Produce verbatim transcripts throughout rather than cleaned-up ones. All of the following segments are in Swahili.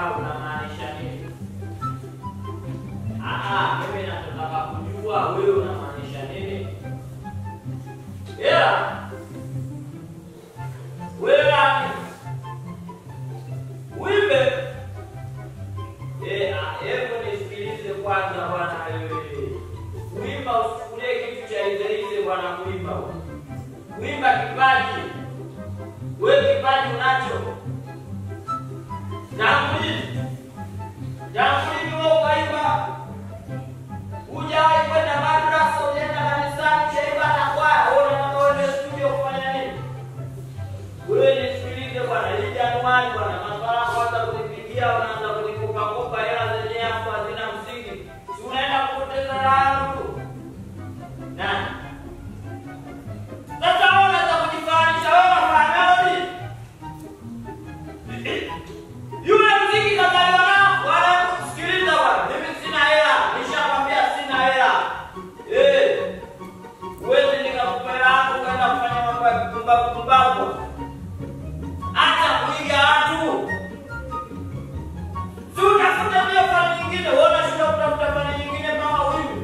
bwana unamaanisha nini? Ah ah, mimi nataka kujua wewe unamaanisha nini? Yeah. Wewe Wimbe. Eh, hebu nisikilize kwanza bwana wewe. Wimba usichukulie kitu cha hizo hizo bwana kuimba. Wimba kipaji. Wewe kipaji unacho. Jamhuri. Jamhuri ni wewe ukaimba. Hujawahi kwenda madrasa, unaenda kanisani, shaiba na kwaya, wewe unaenda studio kufanya nini? Wewe nisikilize bwana, hii Januari bwana, masuala kwanza kulipigia, unaanza kulikopa kopa hela zenye hapo hazina msingi. Si unaenda kupoteza raha yangu. Nani? Sasa wewe unaweza kujifanisha wewe unafanya melody. Yule mziki kazaliwa nao, wala kusikiliza bwana. Mimi sina hela, nishakwambia sina hela. Eh. Wewe nikakupa hela yako kwenda kufanya mambo ya kupumbavu kupumbavu. Acha kuiga watu. Si utafuta pia fani nyingine, wewe unashinda kutafuta fani nyingine kama huyu.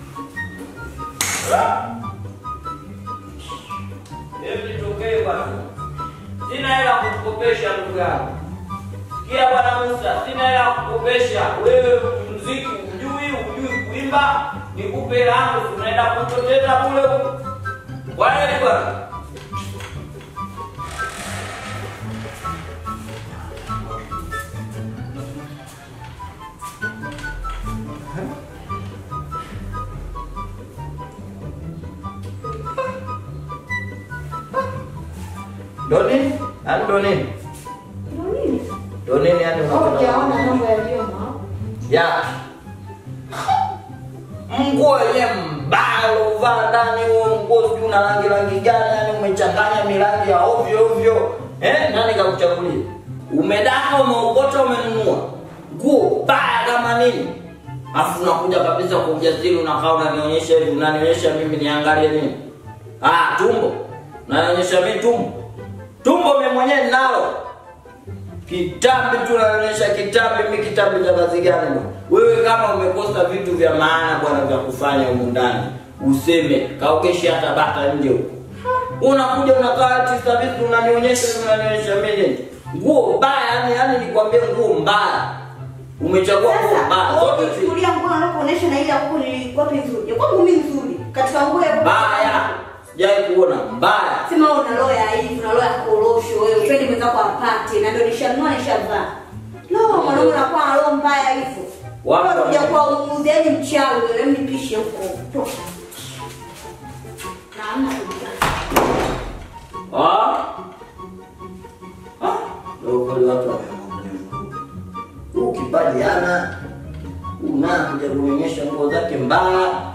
Hebu nitokee bwana. Sina hela kukopesha ndugu yangu. Kia bwana Musa, sina hela kukopesha. Wewe muziki hujui, hujui kuimba, nikupe hela yangu unaenda kupoteza kule. Bwana ni bwana. Doni? Ani Doni? Doni? Doni ni ani unapenda? Oh, jaona mambo ya Joma. Ya. Nguo ile mbalo vaa ndani huo nguo sio na rangi rangi gani, yani umechanganya mirangi ya ovyo ovyo. Eh, nani kakuchagulia? Umedaka, umeokota, umenunua. Nguo baya kama nini? Afu unakuja kabisa kwa ujasiri unakaa unanionyesha hivi, unanionyesha mimi niangalie nini? Ah, tumbo. Unanionyesha mimi tumbo. Tumbo mimi mwenyewe nalo. Kitabu tu unaonyesha kitabu, mimi kitabu cha kazi gani bwana? Wewe kama umekosa vitu vya maana bwana vya kufanya huko ndani, useme kaokeshi hata bata nje huko. Unakuja unakaa ati service unanionyesha unanionyesha mimi nguo mbaya, yani yani nikwambie nguo mbaya. Umechagua nguo mbaya. Zote chukulia nguo unapoonyesha na ile hapo ni wapi nzuri? Kwa nguo nzuri katika nguo ya mbaya. Sijai kuona mbaya. Sema una roho ya hivi, una roho ya korosho wewe. Twende mwenza kwa apate na ndio nishanunua nishavaa. Roho mwanangu unakuwa na roho mbaya hivyo. Wapo kuja kwa umuzi yani mchawi wewe mnipishe huko. Toka. Naamna kuja. Ah? Ah? Ndio wale watu ukibaliana unakuja kuonyesha nguo zake mbaya.